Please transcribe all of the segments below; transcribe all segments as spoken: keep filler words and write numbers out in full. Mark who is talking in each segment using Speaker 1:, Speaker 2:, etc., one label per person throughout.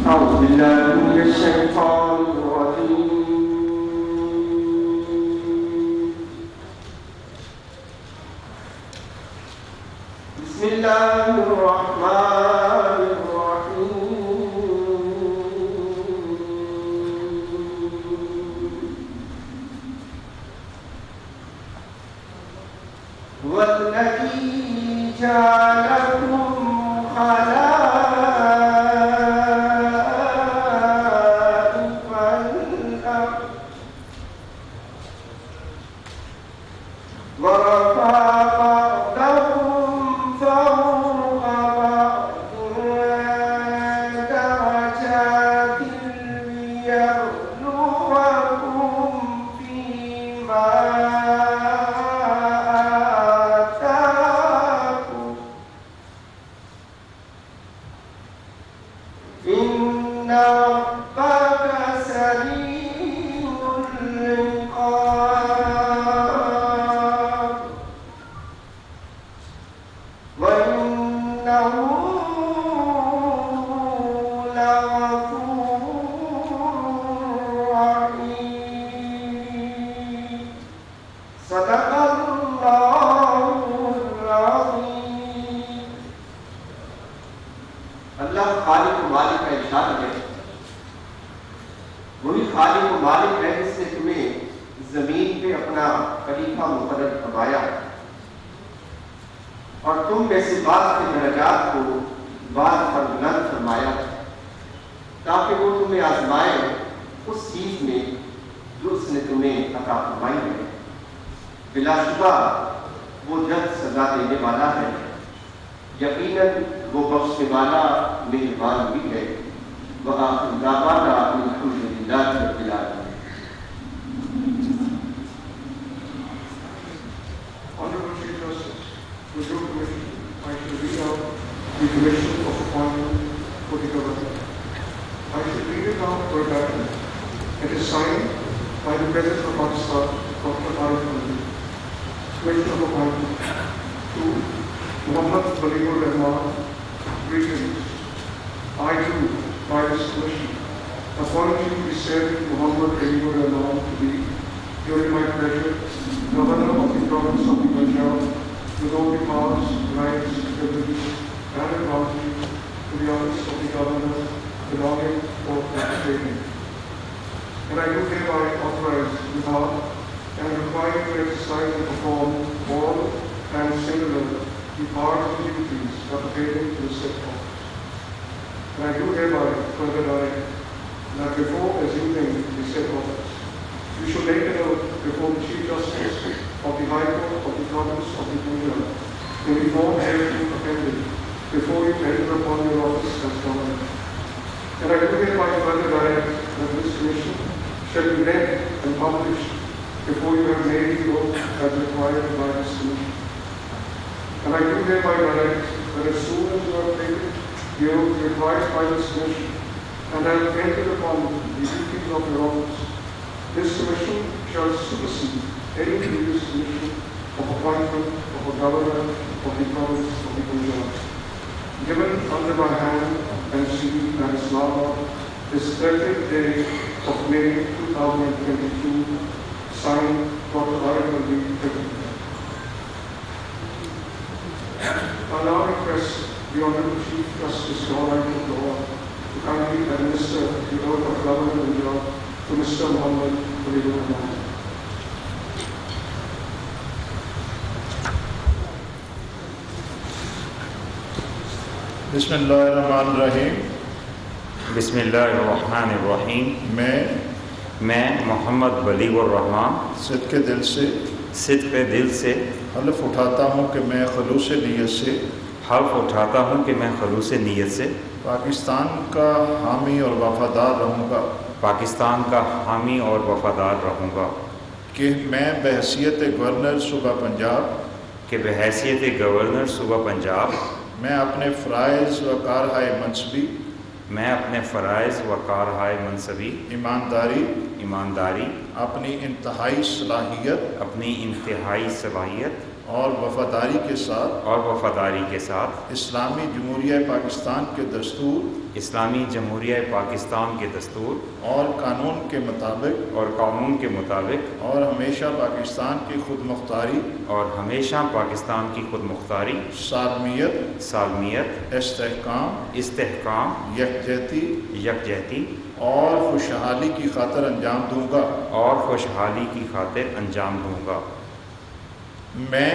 Speaker 1: أعوذ بالله من الشيطان الرجيم. بسم الله الرحمن الرحيم. هو الذي جعلكم خلائف الأرض ورفع بعضهم فوق بعض درجات ليبلوكم فيما آتاكم إن ربك سريع العقاب وإنه لغفور رحيم. صدق الله العظيم. اللہ خالق و مالک کا ارشاد ہے، وہی خالق و مالک ہے جس نے تمہیں زمین پہ اپنا خلیفہ مقرر فرمایا اور تم میں سے بعض کے درجات کو بعض پر بلند فرمایا تاکہ وہ تمہیں آزمائے اس چیز میں جو اس نے تمہیں عطا فرمائی ہے۔ بلا شبہ وہ جلد سزا دینے والا ہے، یقیناً وہ بخشنے والا مہربان بھی ہے۔ وآخر دعوانا ان الحمد للہ رب العالمین۔
Speaker 2: Honorable Chief Justice, with your permission, I shall read out the commission of appointment for the government. I shall read it out verbatim. It is signed by the President of Pakistan, Doctor Arif Alvi. Commission of appointment to Muhammad Waliur Rahman. Greetings. I do, by this commission, appoint you the said Muhammad Waliur Rahman to be, during my pleasure, Governor of the province of the Punjab, with all the powers, rights, privileges, and advantages to the office of the Governor belonging or participating. And I do hereby authorize the power and require to exercise and perform all and singular the powers and duties appertaining to the said office. And I do hereby further direct that before assuming the said office, you shall make an oath before the Chief Justice of the High Court of the Province of the Punjab in the form herein appended before you enter upon your office as Governor. And I do hereby further direct that this commission shall be read and published before you have made the oath as required by this commission. And I do hereby direct that as soon as you have taken the oath required by this commission and have entered upon the duties of your office, this commission shall supersede any previous commission of appointment of a governor of the province of the Punjab, given under my hand and sealed at Islamabad this thirtieth day of May two thousand twenty-two, signed Doctor Arif Alvi, President. I now request the Honorable Chief Justice Lord of Law to kindly administer the oath of Governor of Punjab to Mister Muhammad Waliur Rahman.
Speaker 3: بسم اللہ الرحمن الرحیم۔
Speaker 4: بسم اللہ الرحمن الرحیم۔
Speaker 3: میں
Speaker 4: میں محمد ولیور الرحمان
Speaker 3: صدق دل سے
Speaker 4: صدق دل سے
Speaker 3: حلف اٹھاتا ہوں کہ میں خلوص نیت سے
Speaker 4: حلف اٹھاتا ہوں کہ میں خلوص نیت سے
Speaker 3: پاکستان کا حامی اور وفادار رہوں گا
Speaker 4: پاکستان کا حامی اور وفادار رہوں گا
Speaker 3: کہ میں بحیثیت گورنر صوبہ پنجاب
Speaker 4: کہ بحیثیت گورنر صوبہ پنجاب
Speaker 3: میں اپنے فرائض و کارہائے منصبی
Speaker 4: میں اپنے فرائض و کارہائے منصبی
Speaker 3: ایمانداری
Speaker 4: ایمانداری
Speaker 3: اپنی انتہائی صلاحیت
Speaker 4: اپنی انتہائی صلاحیت
Speaker 3: اور وفاداری کے ساتھ
Speaker 4: اور وفاداری کے ساتھ
Speaker 3: اسلامی جمہوریہ پاکستان کے دستور
Speaker 4: اسلامی جمہوریہ پاکستان کے دستور
Speaker 3: اور قانون کے مطابق
Speaker 4: اور قانون کے مطابق
Speaker 3: اور ہمیشہ پاکستان کی خود مختاری
Speaker 4: اور ہمیشہ پاکستان کی خود مختاری
Speaker 3: سالمیت
Speaker 4: سالمیت
Speaker 3: استحکام
Speaker 4: استحکام
Speaker 3: یکجہتی
Speaker 4: یکجہتی
Speaker 3: اور خوشحالی کی خاطر انجام دوں گا
Speaker 4: اور خوشحالی کی خاطر انجام دوں گا
Speaker 3: میں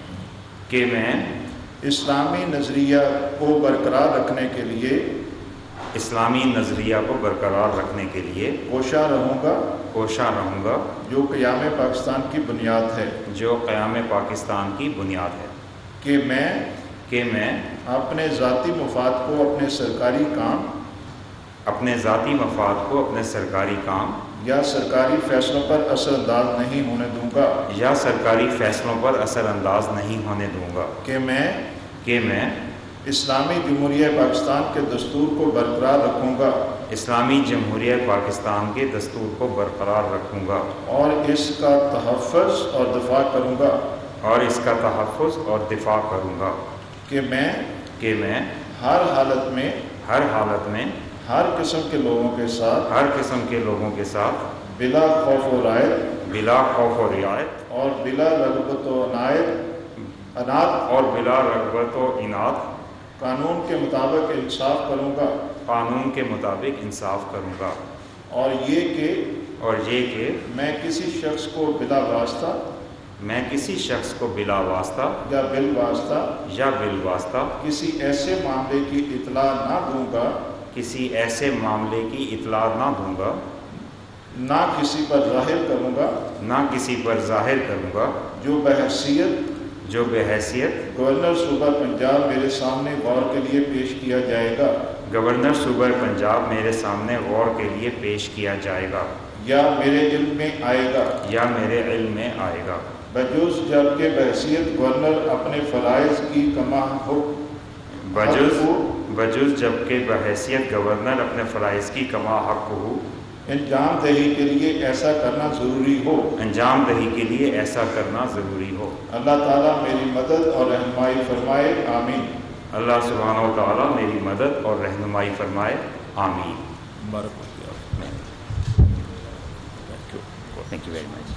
Speaker 4: کہ میں
Speaker 3: اسلامی نظریہ کو برقرار رکھنے کے لیے
Speaker 4: اسلامی نظریہ کو برقرار رکھنے کے لیے
Speaker 3: کوشاں رہوں گا
Speaker 4: کوشاں رہوں گا
Speaker 3: جو قیام پاکستان کی بنیاد ہے
Speaker 4: جو قیام پاکستان کی بنیاد ہے
Speaker 3: کہ میں
Speaker 4: کہ میں
Speaker 3: اپنے ذاتی مفاد کو اپنے سرکاری کام
Speaker 4: اپنے ذاتی مفاد کو اپنے سرکاری کام
Speaker 3: یا سرکاری فیصلوں پر اثر انداز نہیں ہونے دوں گا
Speaker 4: یا سرکاری فیصلوں پر اثر انداز نہیں ہونے دوں گا
Speaker 3: کہ میں
Speaker 4: کہ میں
Speaker 3: اسلامی جمہوریہ پاکستان کے دستور کو برقرار رکھوں گا
Speaker 4: اسلامی جمہوریہ پاکستان کے دستور کو برقرار رکھوں گا
Speaker 3: اور اس کا تحفظ اور دفاع کروں گا
Speaker 4: اور اس کا تحفظ اور دفاع کروں گا
Speaker 3: کہ میں
Speaker 4: کہ میں
Speaker 3: ہر حالت میں
Speaker 4: ہر حالت میں
Speaker 3: ہر قسم کے لوگوں کے ساتھ
Speaker 4: ہر قسم کے لوگوں کے ساتھ
Speaker 3: بلا خوف و رعایت
Speaker 4: بلا خوف و رعایت
Speaker 3: اور بلا رغبت و عنایت عناد
Speaker 4: اور بلا رغبت و عناد
Speaker 3: قانون کے مطابق انصاف کروں گا
Speaker 4: قانون کے مطابق انصاف کروں گا
Speaker 3: اور یہ کہ
Speaker 4: اور یہ کہ
Speaker 3: میں کسی شخص کو بلا واسطہ
Speaker 4: میں کسی شخص کو بلا واسطہ
Speaker 3: یا بالواسطہ
Speaker 4: یا بالواسطہ
Speaker 3: کسی ایسے معاملے کی اطلاع نہ دوں گا
Speaker 4: کسی ایسے معاملے کی اطلاع نہ دوں گا
Speaker 3: نہ کسی پر ظاہر کروں گا
Speaker 4: نہ کسی پر ظاہر کروں گا
Speaker 3: جو بحیثیت
Speaker 4: جو بحیثیت
Speaker 3: گورنر صوبہ پنجاب میرے سامنے غور کے لیے پیش کیا جائے گا
Speaker 4: گورنر صوبہ پنجاب میرے سامنے غور کے لیے پیش کیا جائے گا
Speaker 3: یا میرے علم میں آئے گا
Speaker 4: یا میرے علم میں آئے گا
Speaker 3: بجوز جبکہ بحیثیت گورنر اپنے فرائض کی کما حق
Speaker 4: بجوز بجوز جبکہ بحیثیت گورنر اپنے فرائض کی کما حق ہو
Speaker 3: انجام دہی کے لیے ایسا کرنا ضروری ہو
Speaker 4: انجام دہی کے لیے ایسا کرنا ضروری ہو
Speaker 3: اللہ تعالیٰ میری مدد اور رہنمائی فرمائے آمین
Speaker 4: اللہ سبحانہ و تعالیٰ میری مدد اور رہنمائی فرمائے آمین thank you very much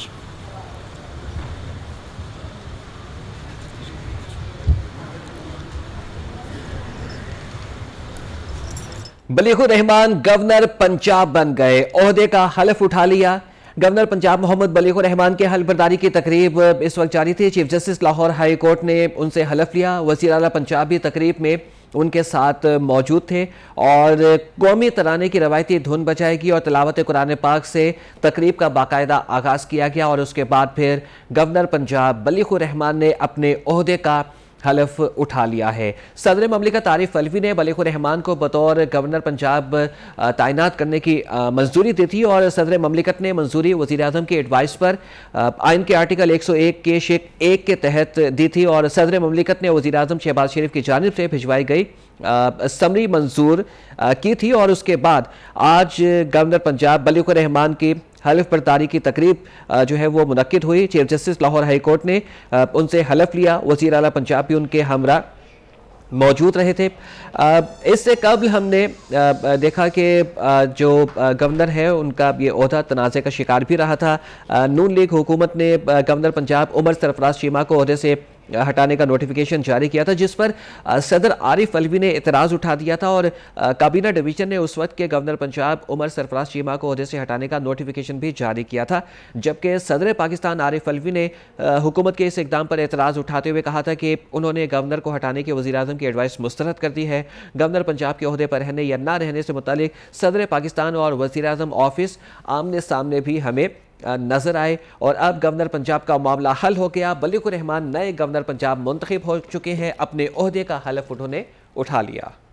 Speaker 5: Baligh ur-Rehman governor Punjab بن گئے، عہدے کا حلف اٹھا لیا۔ گورنر پنجاب محمد بلیغ الرحمان کے حلف برداری کی تقریب اس وقت جاری تھی۔ Chief justice Lahore high court نے ان سے حلف لیا۔ وزیر اعلیٰ پنجاب بھی تقریب میں ان کے ساتھ موجود تھے اور قومی ترانے کی روایتی دھن بجائے گی اور تلاوت قرآن پاک سے تقریب کا باقاعدہ آغاز کیا گیا اور اس کے بعد پھر گورنر پنجاب بلیغ الرحمان نے اپنے عہدے کا حلف اٹھا لیا ہے۔ صدر مملکت عارف الوی نے بلیغ الرحمان کو بطور گورنر پنجاب تعینات کرنے کی منظوری دی تھی اور صدر مملکت نے منظوری وزیر اعظم کے ایڈوائس پر آئین کے آرٹیکل ایک سو ایک کے شق ایک کے تحت دی تھی اور صدر مملکت نے وزیر اعظم شہباز شریف کی جانب سے بھجوائی گئی سمری منظور کی تھی اور اس کے بعد آج گورنر پنجاب بلیغ الرحمان کی حلف برداری کی تقریب جو ہے وہ منعقد ہوئی۔ Chief justice Lahore high court نے ان سے حلف لیا، وزیر اعلیٰ پنجاب بھی ان کے ہمراہ موجود رہے تھے۔ اس سے قبل ہم نے دیکھا کہ جو گورنر ہے ان کا یہ عہدہ تنازع کا شکار بھی رہا تھا۔ نون لیگ حکومت نے گورنر پنجاب عمر سرفراز چیمہ کو عہدے سے ہٹانے کا نوٹیفیکیشن جاری کیا تھا، جس پر صدر عارف الوی نے اعتراض اٹھا دیا تھا اور کابینہ ڈویژن نے اس وقت کے گورنر پنجاب عمر سرفراز چیمہ کو عہدے سے ہٹانے کا نوٹیفیکیشن بھی جاری کیا تھا، جبکہ صدر پاکستان عارف الوی نے حکومت کے اس اقدام پر اعتراض اٹھاتے ہوئے کہا تھا کہ انہوں نے گورنر کو ہٹانے کے وزیر اعظم کی ایڈوائس مسترد کر دی ہے۔ گورنر پنجاب کے عہدے پر رہنے یا نہ رہنے سے متعلق صدر پاکستان اور وزیر اعظم آفس آمنے سامنے بھی ہمیں نظر آئے اور اب گورنر پنجاب کا معاملہ حل ہو گیا۔ بلیغ الرحمان نئے گورنر پنجاب منتخب ہو چکے ہیں، اپنے عہدے کا حلف انہوں نے اٹھا لیا۔